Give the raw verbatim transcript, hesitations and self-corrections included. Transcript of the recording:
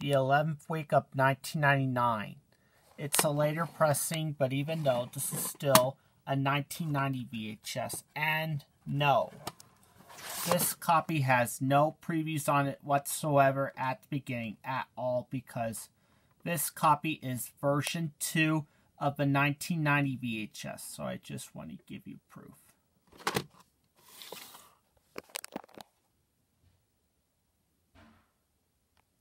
the eleventh week of nineteen ninety-nine. It's a later pressing, but even though this is still a nineteen ninety V H S. And no, this copy has no previews on it whatsoever at the beginning at all, because this copy is version two of the nineteen ninety V H S. So I just want to give you proof.